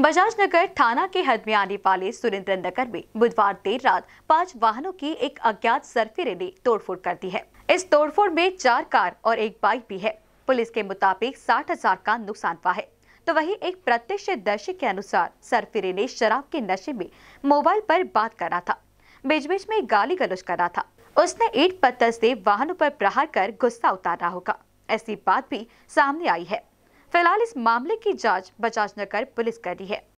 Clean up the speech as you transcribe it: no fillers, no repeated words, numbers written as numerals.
बजाज नगर थाना के हद में आने वाले सुरेंद्र नगर में बुधवार देर रात 5 वाहनों की एक अज्ञात सरफिरे ने तोड़फोड़ कर दी है। इस तोड़फोड़ में 4 कार और एक बाइक भी है। पुलिस के मुताबिक 60,000 का नुकसान हुआ है। तो वहीं एक प्रत्यक्षदर्शी के अनुसार सरफिरे ने शराब के नशे में मोबाइल पर बात कर रहा था, बीच बीच में गाली गलौज कर रहा था। उसने ईंट पत्थर से वाहनों पर प्रहार कर गुस्सा उतार रहा होगा, ऐसी बात भी सामने आई है। फिलहाल इस मामले की जांच बजाज नगर पुलिस कर रही है।